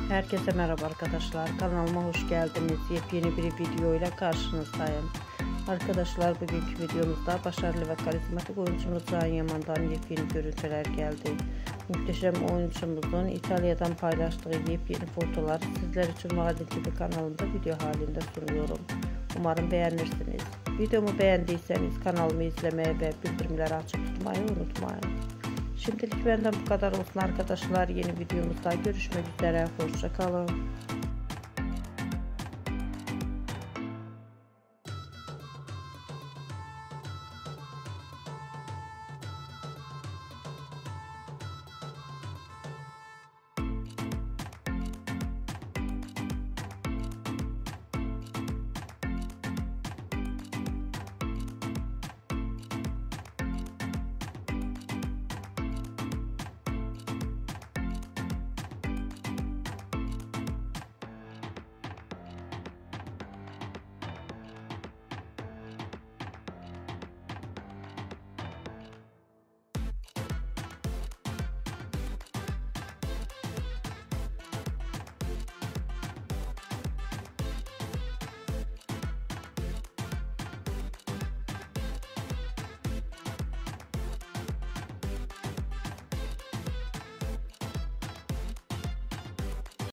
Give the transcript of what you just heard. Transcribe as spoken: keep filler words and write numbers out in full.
Herkese merhaba arkadaşlar. Kanalıma hoş geldiniz. Yepyeni bir video ile karşınızdayım. Arkadaşlar, bugünkü videomuzda başarılı ve karizmatik oyuncumuz Can Yaman'dan yepyeni görüntüler geldi. Muhteşem oyuncumuzun İtalya'dan paylaştığı yepyeni fotoğrafları sizler için Magazin T V kanalında video halinde sunuyorum. Umarım beğenirsiniz. Videomu beğendiyseniz kanalımı izlemeyi ve bildirimleri açık tutmayı unutmayın. Şimdilik benden bu kadar olsun arkadaşlar. Yeni videomuzda görüşmek üzere. Hoşça kalın.